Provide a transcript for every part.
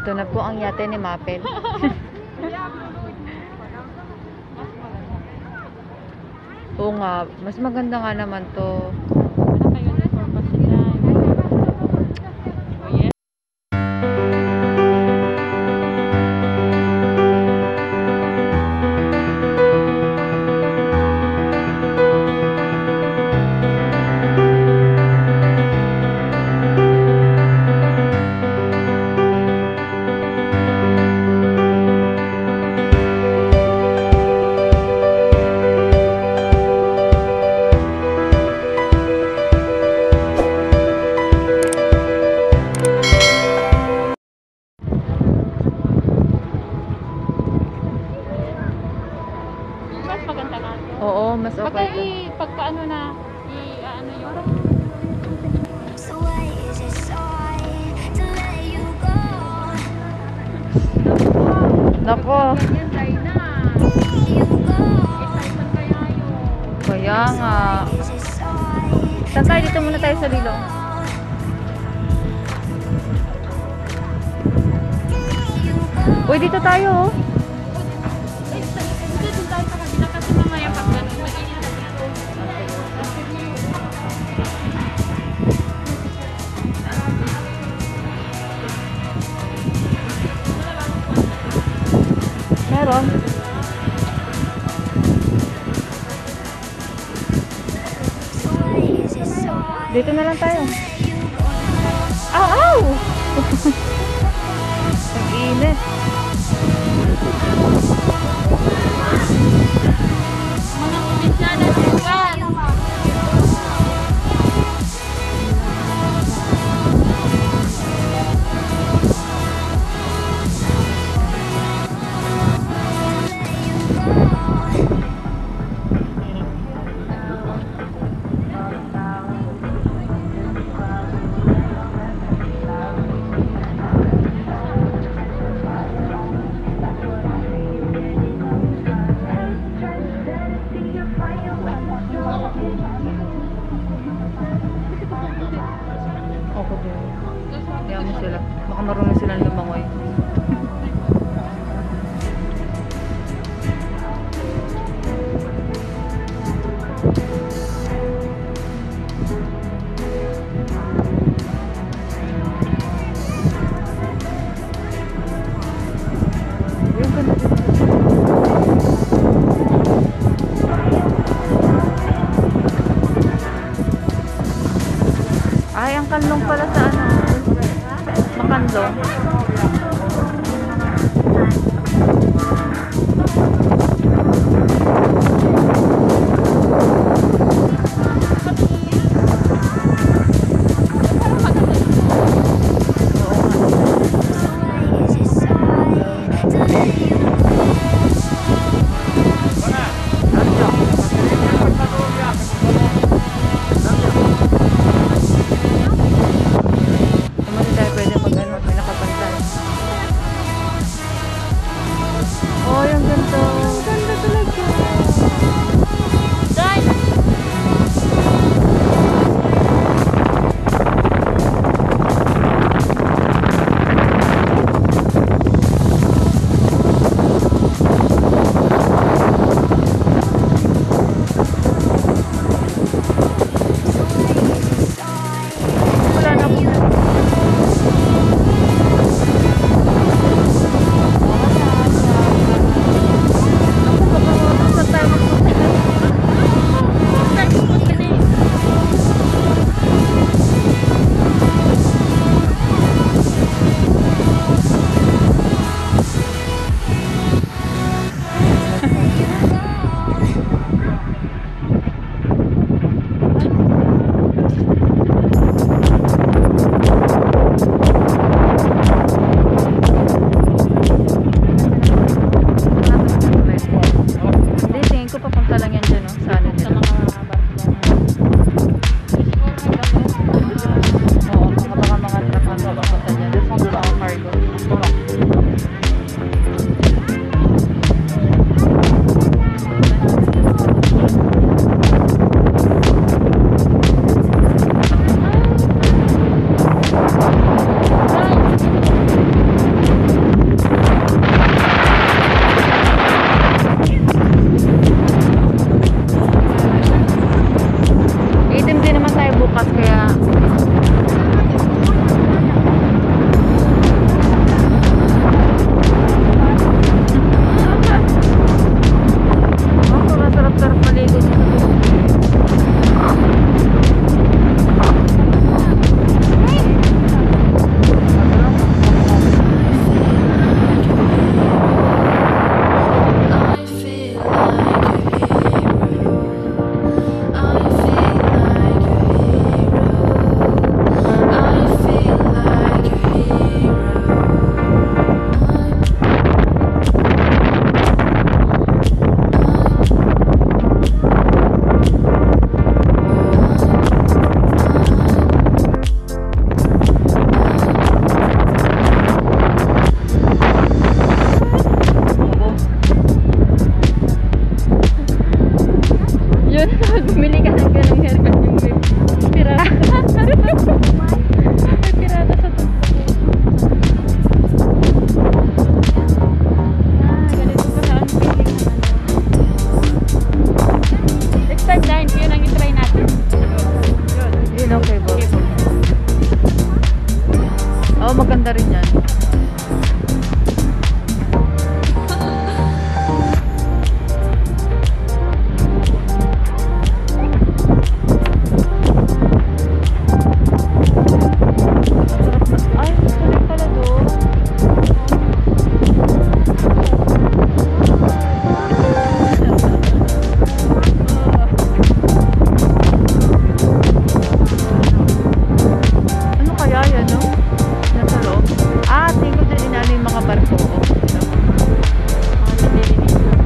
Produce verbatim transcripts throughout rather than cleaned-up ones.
Ito na po ang yate ni Mapel. Oo nga, mas maganda nga naman to. Oo, mas okay. Pagka, i, pagka ano na, i, ano yun. Nako. Kaya nga. Saan tayo? Dito muna tayo sa Lilong. Uy, dito tayo oh. Meron. Dito na lang tayo. Aw! Aw! Ang init. Mga probinsya na lugar. Ako din. Kaya mo sila. Baka marunong silang lumangoy. Yung ganda dito. Ay, ang kanlong pala sa ano. Makandong. Pwede mag ano, may nakapantay. maganda rin yan. Ay, tuloy pala doon. Ano kaya yan, no? Nasa loob. Ah, tingin ko din inano yung mga barko. Mga nalilinis na.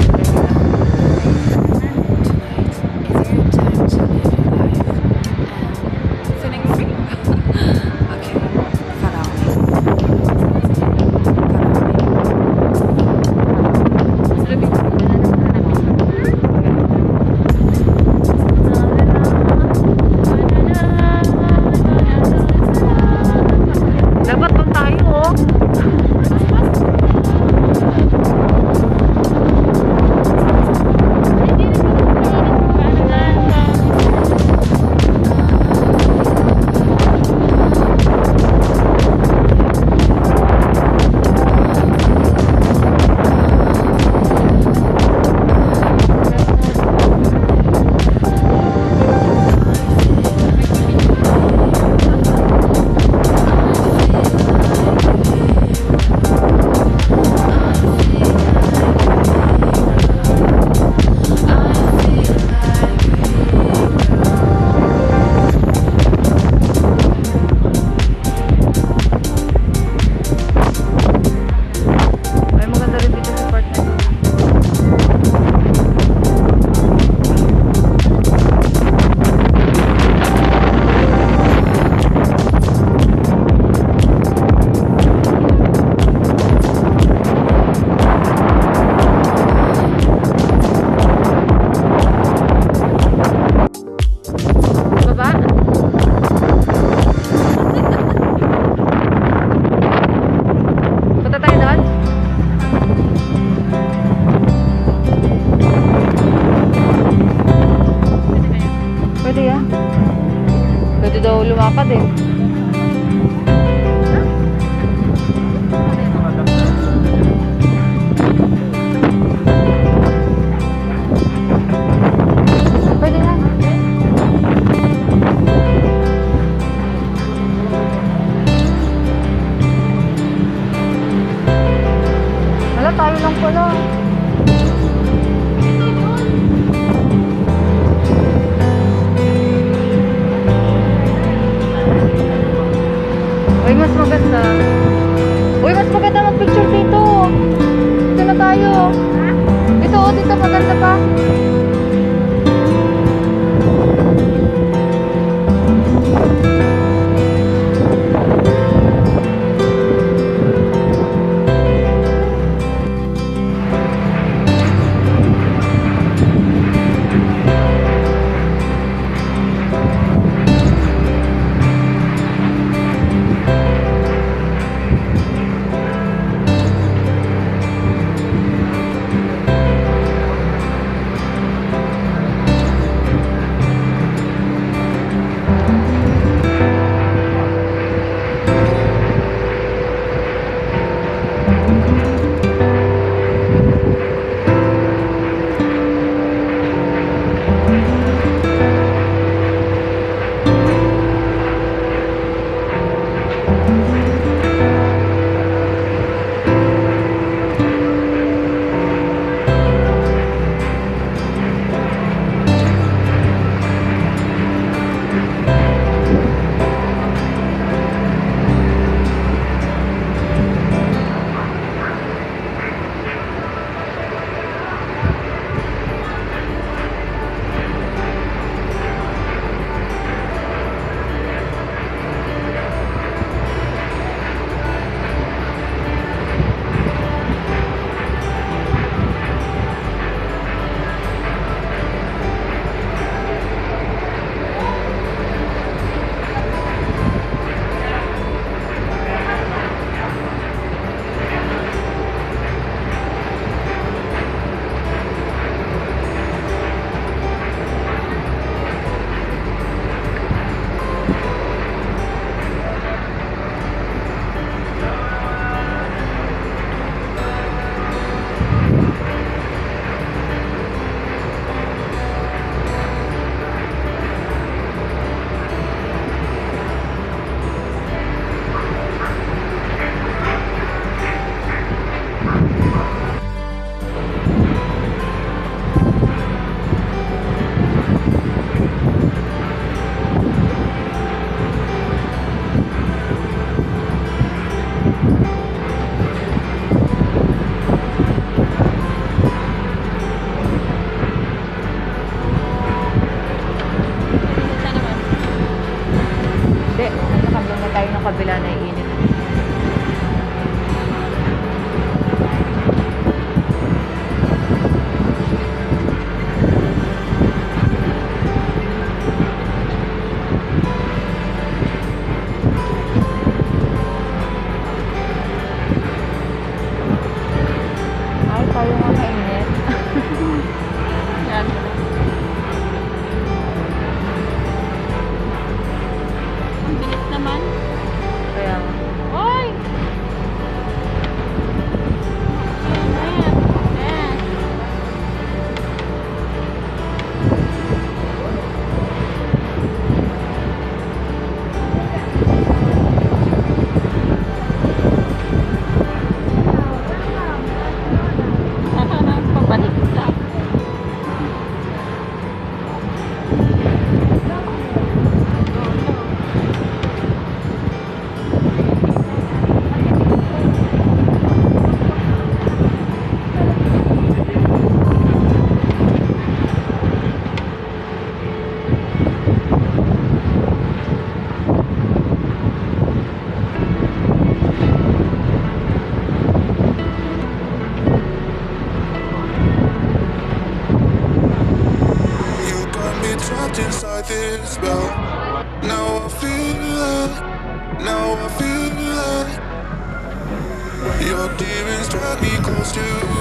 Dapat doon tayo, oh. Ay, maganda rin dito sa part na ito. Baba? Punta tayo doon? Pwede yan. Pwede daw lumapad eh. Pwede yan. Wala, tayo lang pala. Uy, mas maganda. Uy, mas maganda mag-picture dito. Dito na tayo. Dito, oh, dito maganda pa. Hindi, nakablang na tayo ng kabila na iinit. Ay, tayo nga mainit. Yan. Ang bilis naman. Kaya, Oy! Ayan. Ayan. Pabalik ka. You got me trapped inside this spell. Now I feel like, now I feel like your demons drag me close to